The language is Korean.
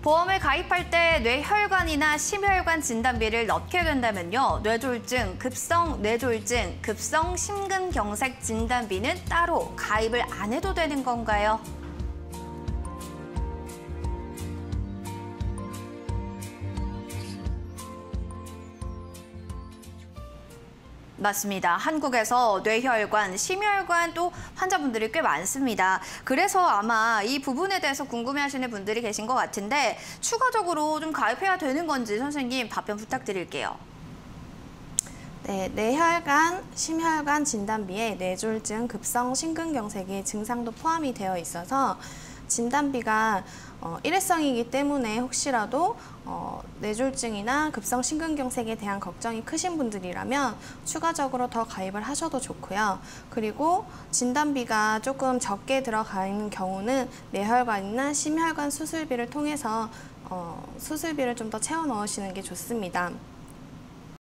보험을 가입할 때 뇌혈관이나 심혈관 진단비를 넣게 된다면요. 뇌졸중, 급성 뇌졸중, 급성 심근경색 진단비는 따로 가입을 안 해도 되는 건가요? 맞습니다. 한국에서 뇌혈관, 심혈관 또 환자분들이 꽤 많습니다. 그래서 아마 이 부분에 대해서 궁금해하시는 분들이 계신 것 같은데 추가적으로 좀 가입해야 되는 건지 선생님 답변 부탁드릴게요. 네, 뇌혈관, 심혈관 진단비에 뇌졸중, 급성 심근경색의 증상도 포함이 되어 있어서 진단비가 일회성이기 때문에 혹시라도 뇌졸중이나 급성 심근경색에 대한 걱정이 크신 분들이라면 추가적으로 더 가입을 하셔도 좋고요. 그리고 진단비가 조금 적게 들어가는 경우는 뇌혈관이나 심혈관 수술비를 통해서 수술비를 좀 더 채워 넣으시는 게 좋습니다.